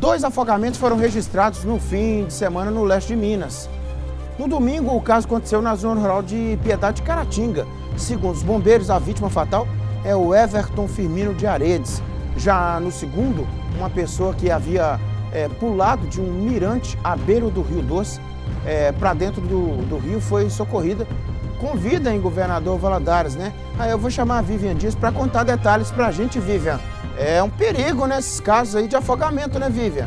Dois afogamentos foram registrados no fim de semana no leste de Minas. No domingo, o caso aconteceu na zona rural de Piedade de Caratinga. Segundo os bombeiros, a vítima fatal é o Everton Firmino de Aredes. Já no segundo, uma pessoa que havia pulado de um mirante à beira do Rio Doce para dentro do rio foi socorrida com vida em Governador Valadares, né? Aí eu vou chamar a Vivian Dias para contar detalhes para a gente, Vivian. É um perigo nesses casos aí de afogamento, né, Vivian?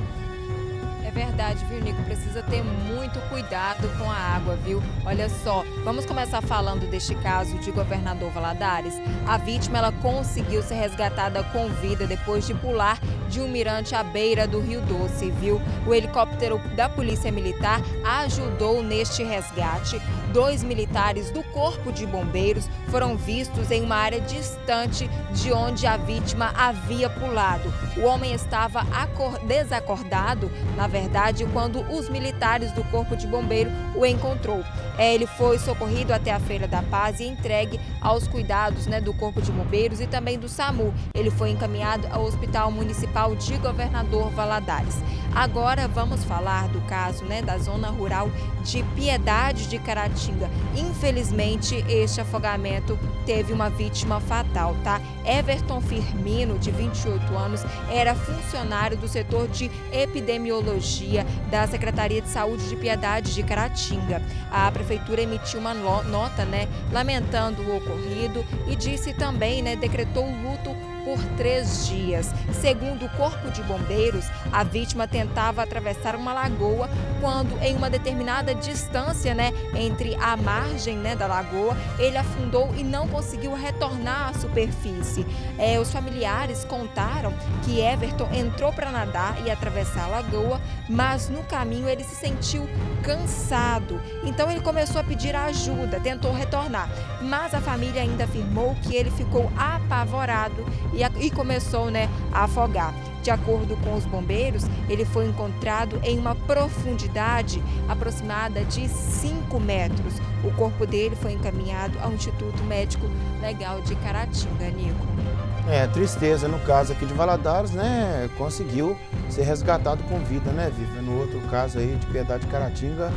É verdade, viu, Nico? Precisa ter muito cuidado com a água, viu? Olha só, vamos começar falando deste caso de Governador Valadares. A vítima, ela conseguiu ser resgatada com vida depois de pular de um mirante à beira do Rio Doce, viu? O helicóptero da Polícia Militar ajudou neste resgate. 2 militares do Corpo de Bombeiros foram vistos em uma área distante de onde a vítima havia pulado. O homem estava desacordado, na verdade, quando os militares do Corpo de Bombeiro o encontrou. Ele foi socorrido até a Feira da Paz e entregue aos cuidados, do Corpo de Bombeiros e também do SAMU. Ele foi encaminhado ao Hospital Municipal de Governador Valadares. Agora vamos falar do caso, da zona rural de Piedade de Caratinga. Infelizmente, este afogamento teve uma vítima fatal, tá? Everton Firmino, de 28 anos, era funcionário do setor de epidemiologia da Secretaria de Saúde de Piedade de Caratinga. A prefeitura emitiu uma nota, lamentando o ocorrido e disse também, decretou luto por 3 dias. Segundo o Corpo de Bombeiros, a vítima tentava atravessar uma lagoa quando, em uma determinada distância, entre a margem, da lagoa, ele afundou e não conseguiu retornar à superfície. Os familiares contaram que Everton entrou para nadar e atravessar a lagoa, mas no caminho ele se sentiu cansado. Então ele começou a pedir ajuda, tentou retornar, mas a família ainda afirmou que ele ficou apavorado e começou a afogar. De acordo com os bombeiros, ele foi encontrado em uma profundidade aproximada de 5 metros. O corpo dele foi encaminhado ao Instituto Médico Legal de Caratinga, Nico. Tristeza no caso aqui de Valadares, conseguiu ser resgatado com vida, Vivian? No outro caso aí de Piedade de Caratinga,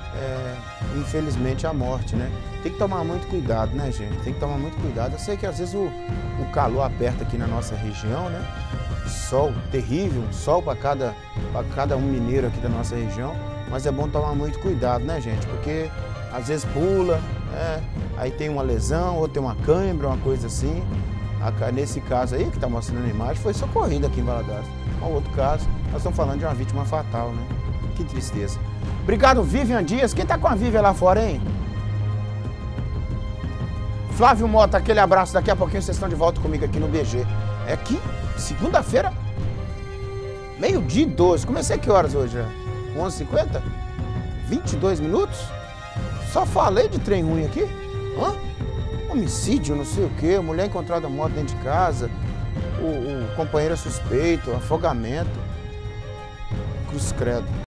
infelizmente a morte, Tem que tomar muito cuidado, gente? Tem que tomar muito cuidado. Eu sei que às vezes o calor aperta aqui na nossa região, Sol terrível, sol para cada um mineiro aqui da nossa região, mas é bom tomar muito cuidado, gente? Porque às vezes pula, aí tem uma lesão, ou tem uma cãibra, uma coisa assim. Nesse caso aí, que está mostrando a imagem, foi socorrido aqui em Valadares. O outro caso, nós estamos falando de uma vítima fatal, Que tristeza. Obrigado, Vivian Dias. Quem está com a Vivian lá fora, hein? Flávio Mota, aquele abraço. Daqui a pouquinho vocês estão de volta comigo aqui no BG. É aqui, segunda-feira, 12h12. Comecei que horas hoje? 11h50? 22 minutos? Só falei de trem ruim aqui? Homicídio, não sei o quê, mulher encontrada morta dentro de casa, o companheiro é suspeito, afogamento. Cruz credo.